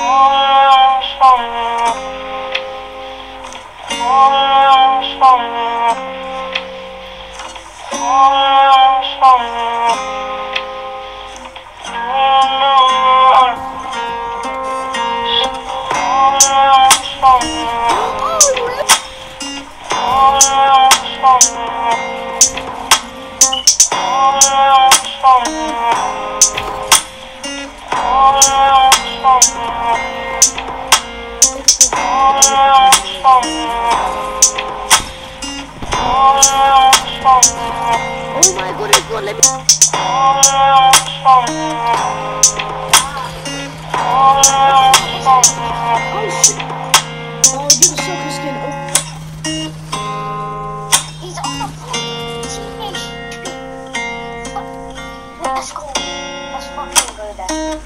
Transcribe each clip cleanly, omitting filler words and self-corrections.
Oh my goodness, God, let me. Oh shit. Oh, you the soccer skin. He's on the teammate. Let's go. Let's fucking go there.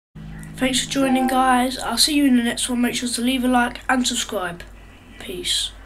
Thanks for joining, guys. I'll see you in the next one. Make sure to leave a like and subscribe. Peace.